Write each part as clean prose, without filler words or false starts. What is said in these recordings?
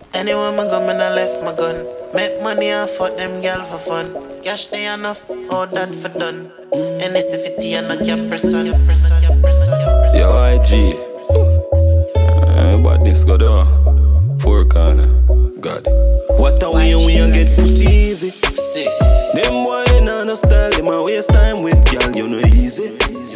Anywhere me go, me nah left my gun. Make money and fuck them gal for fun. Cash they enough, all that for done. NS50 and a cap person. Yo, IG. But this go down. Four corner. God. What a way we and get pussy easy. Them boy they nah no style. Them a waste time with gal, you know easy.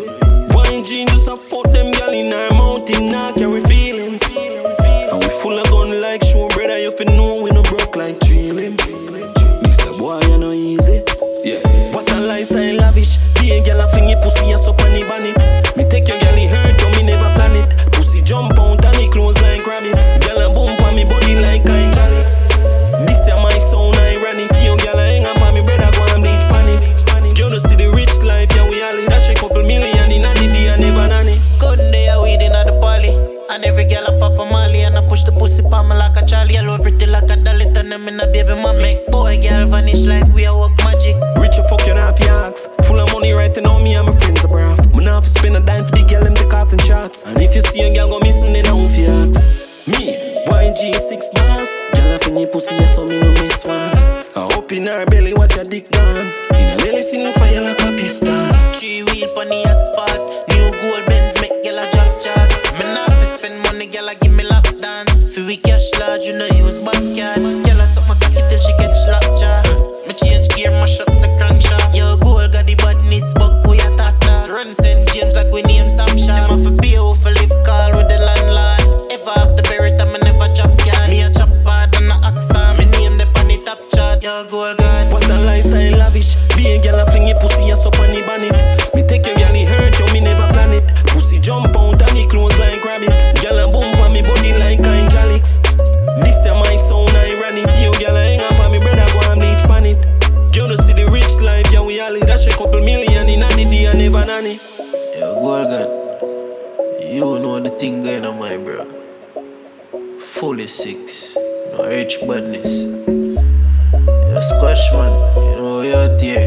YG just a fuck them gal in our mountain, nah carry feelings. And we full of gun like show, brother. You fi know we no broke like drilling. This a boy you know easy. Yeah. What a lifestyle lavish. Be a gal a fling your pussy ass up on the bonnet. Me take your gal, it hurt you, me never plan it. Pussy jump out and it close like rabbit. Gal a boom on me body like angelics. This is my sound ironic. See you gal a hang up on me brother, go and bleach panic. You don't see the rich life, yeah we all in. Dash a couple million in a day and never nanny. Couldn't they a weed in the party? And every gal a pop a molly and I push the pussy pa me like a Charlie. Yellow pretty like a dolly, turn them in a baby mama. Make boy gal vanish like we a work magic. Rich you fuck you not fi ask. Full of money right now, me and my friends are brav. Me not fi spend a dime for the gal them take off and shots. And if you see a gal go missing, then I won't fi ask. Me, YG 6 boss. Gal a fling pussy so me no miss one. I hope in her belly watch your dick gone. In a belly see no fire like a piston. 3 wheel pon the asphalt. New gold Benz make gal a drop jazz. Me not fi spend money, gal a give me lap dance. Fi we cash large, you know use bank card. Gal a suck my cocky till she catch lockjaw. Me change gear, mash up the crankshaft. Yo, gold got the badness, buck we a tassa. Run St. James like we name some shop. Them a fi pay off a live call with the landlord. Ever have the berry, me never chop yard. Me a chop hard and a accent. Me name the on the top chart. Yo, gold god. What a lifestyle lavish. Be a gal a fling your pussy ass up on the bonnet. Me take your gal, it hurt you, me never plan it. Pussy jump out and it close like rabbit. Gal a boom on me body like angelics. This is my sound ironic. See you gal a hang up on me brother, go and bleach pan it. You don't see the rich life, yeah we all in. Dash a couple million in a day and never nanny. Yo, gold god. You know the thing going on my bro. Fully 6. No rich badness. Yo, squash man. You know you're out here.